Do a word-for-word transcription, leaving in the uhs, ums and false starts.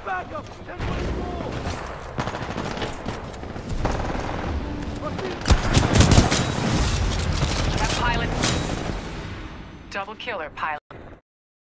backup! ten twenty-four! That pilot... Double killer, pilot.